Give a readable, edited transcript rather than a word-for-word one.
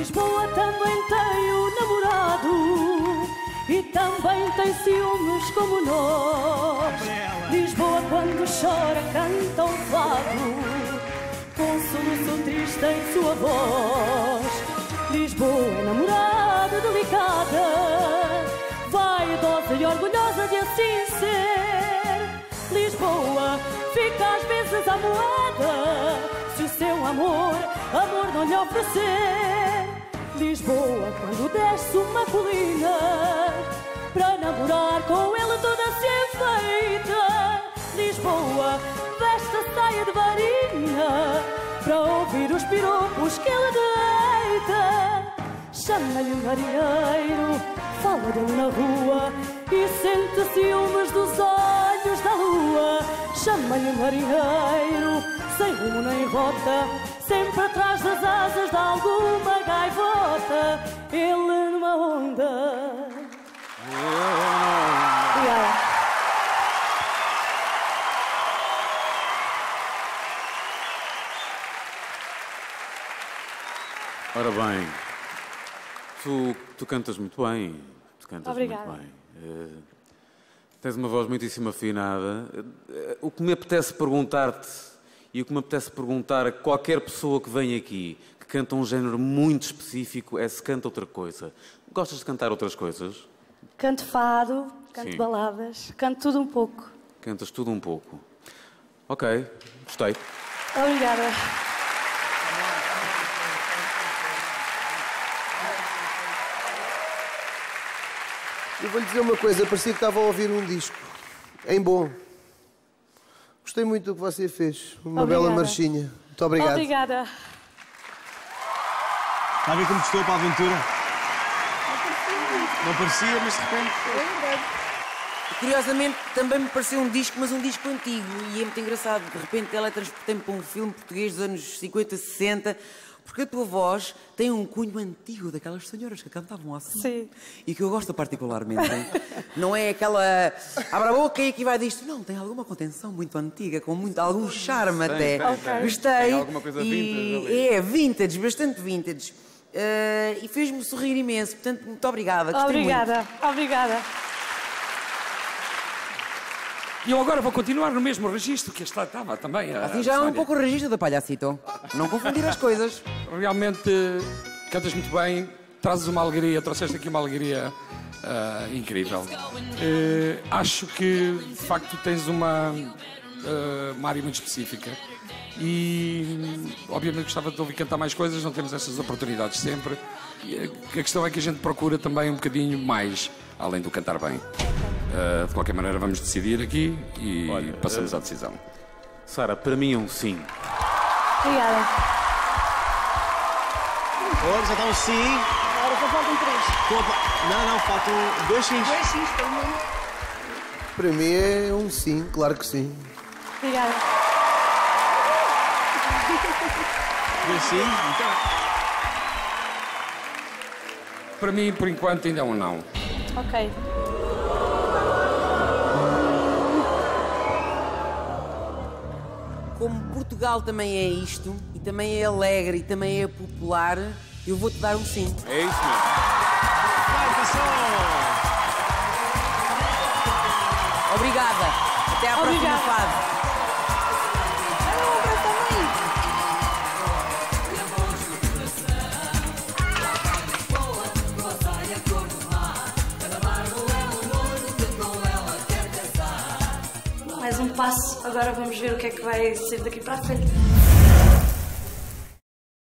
Lisboa também tem o namorado e também tem ciúmes como nós. Lisboa quando chora canta um fado com um soluço triste em sua voz. Lisboa é namorada delicada, vaidosa e orgulhosa de assim ser. Lisboa fica às vezes amuada se o seu amor não lhe oferecer. Lisboa quando desce uma colina para namorar com ele toda se enfeita. Lisboa veste a saia de varinha para ouvir os piropos que ele deita. Chama-lhe um marinheiro, fala dele na rua e sente ciúmes dos olhos da lua. Chama-lhe um marinheiro, sem rumo nem rota, sempre atrás das asas de alguma gaivota. Ele numa onda. Obrigada. Ora bem, tu cantas muito bem. Tu cantas Obrigada. muito bem. Tens uma voz muitíssimo afinada. O que me apetece perguntar-te e o que me apetece perguntar a qualquer pessoa que vem aqui, que canta um género muito específico, é se canta outra coisa. Gostas de cantar outras coisas? Canto fado, canto Sim. baladas, canto tudo um pouco. Cantas tudo um pouco. Ok, gostei. Obrigada. Eu vou-lhe dizer uma coisa, parecia que estava a ouvir um disco. Em bom. Gostei muito do que você fez. Uma Obrigada. bela marchinha. Muito obrigado. Obrigada. Está a ver como estou para a aventura? Não parecia, mas de repente... Curiosamente, também me pareceu um disco, mas um disco antigo. E é muito engraçado. De repente, ela transportei-me para um filme português dos anos 50, 60... Porque a tua voz tem um cunho antigo daquelas senhoras que cantavam assim. Sim. E que eu gosto particularmente. Não é aquela... Abre a boca e aqui vai disto. Não, tem alguma contenção muito antiga, com muito, algum charme até. Okay. Gostei. Tem alguma coisa vintage ali. É, vintage, bastante vintage. E fez-me sorrir imenso. Portanto, muito obrigada. Gostei Obrigada. muito. Obrigada. E eu agora vou continuar no mesmo registro que estava também. Assim já é um pouco o registro da palhacito. Não confundir as coisas. Realmente cantas muito bem, trazes uma alegria, trouxeste aqui uma alegria incrível. Acho que, de facto, tens uma área muito específica. E, obviamente, gostava de ouvir cantar mais coisas, não temos essas oportunidades sempre. E a questão é que a gente procura também um bocadinho mais, além do cantar bem. De qualquer maneira, vamos decidir aqui e passamos à decisão. Sara, para mim é um sim. Obrigada. Olha, já está um sim. Agora só faltam 3. Não, faltam 2 sims. 2 sims, pelo menos. Para mim é um sim, claro que sim. Obrigada. 2 sim, então. Para mim, por enquanto, ainda é um não. Ok. Como Portugal também é isto, e também é alegre, e também é popular, eu vou-te dar um sim. É isso mesmo. Obrigada. Até à próxima Obrigada. fase. Mais um passo. Agora vamos ver o que é que vai ser daqui para a frente.